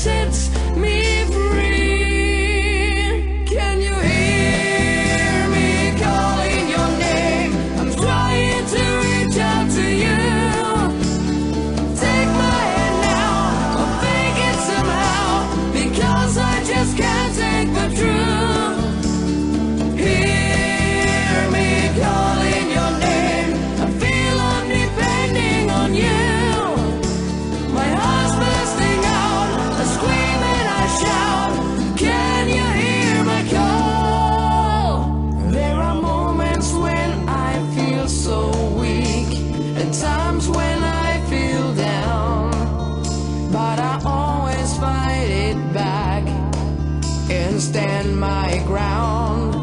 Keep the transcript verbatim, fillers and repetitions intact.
sets me free. Can you hear me calling your name? I'm trying to reach out to you. Take my hand now, or fake it somehow, because I just can't take the truth. Hear me calling your name. I feel I'm depending on you. My heart's bursting out, I scream and I shout. Can you hear my call? There are moments when I feel so weak, and times when I feel down, but I always fight it back and stand my ground.